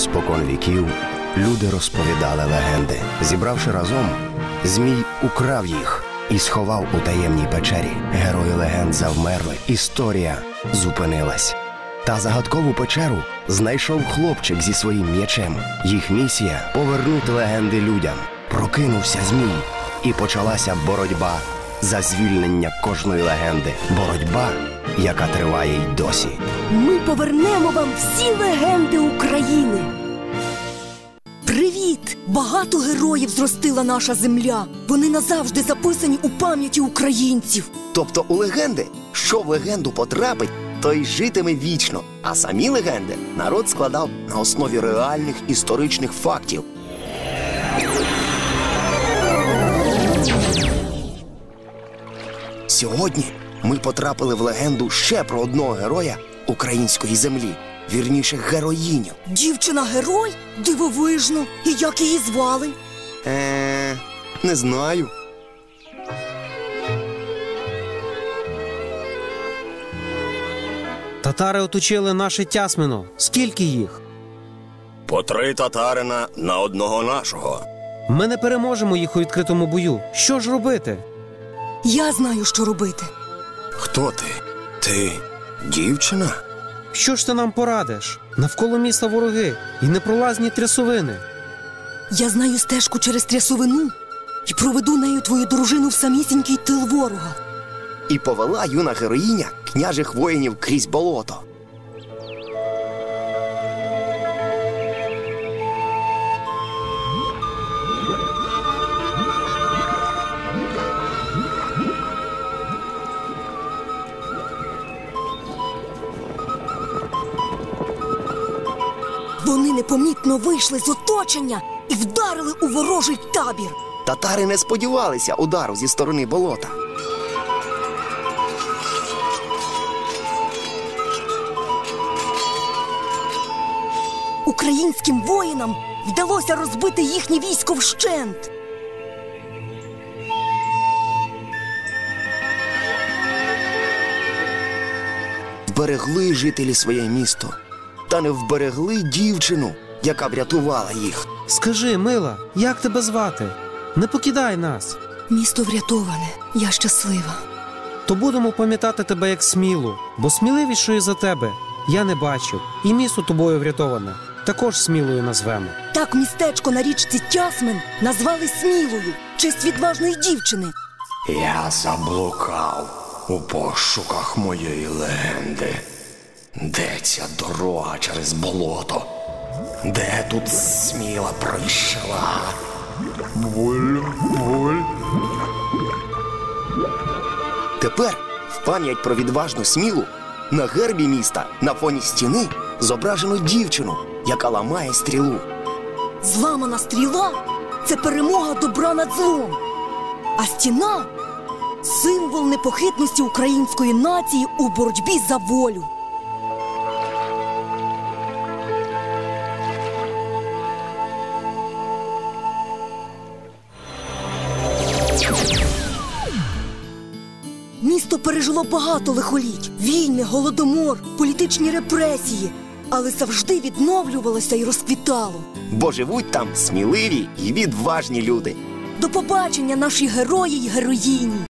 Спокон віків люди розповідали легенди. Зібравши разом, Змій украв їх і сховав у таємній печері. Герої легенд завмерли, історія зупинилась. Та загадкову печеру знайшов хлопчик зі своїм м'ячем. Їх місія – повернути легенди людям. Прокинувся Змій, і почалася боротьба за звільнення кожної легенди. Боротьба, яка триває й досі. Ми повернемо вам всі легенди України. Привіт! Багато героїв зростила наша земля. Вони назавжди записані у пам'яті українців. Тобто у легенди, що в легенду потрапить, той житиме вічно. А самі легенди народ складав на основі реальних історичних фактів. Сьогодні ми потрапили в легенду ще про одного героя української землі. Вірніше, героїню. Дівчина-герой? Дивовижно. І як її звали? Не знаю. Татари оточили наше Тясмино. Скільки їх? По 3 татарина на одного нашого. Ми не переможемо їх у відкритому бою. Що ж робити? Я знаю, що робити. Хто ти? Ти дівчина? Що ж ти нам порадиш? Навколо міста вороги і непролазні трясовини. Я знаю стежку через трясовину і проведу нею твою дружину в самісінький тил ворога. І повела юна героїня княжих воїнів крізь болото. Вони непомітно вийшли з оточення і вдарили у ворожий табір. Татари не сподівалися удару зі сторони болота. Українським воїнам вдалося розбити їхнє військо вщент. Вберегли жителі своє місто, та не вберегли дівчину, яка врятувала їх. Скажи, мила, як тебе звати? Не покидай нас. Місто врятоване, я щаслива. То будемо пам'ятати тебе як Смілу, бо сміливішої за тебе я не бачив. І місто тобою врятоване також Смілою назвемо. Так містечко на річці Тясмин назвали Смілою, в честь відважної дівчини. Я заблукав у пошуках моєї легенди. Де ця дорога через болото? Де тут Сміла пройшла? Буль. Тепер, в пам'ять про відважну Смілу, на гербі міста на фоні стіни зображено дівчину, яка ламає стрілу. Зламана стріла – це перемога добра над злом. А стіна – символ непохитності української нації у боротьбі за волю. Місто пережило багато лихоліть. Війни, голодомор, політичні репресії. Але завжди відновлювалося і розквітало. Бо живуть там сміливі і відважні люди. До побачення, наші герої й героїні!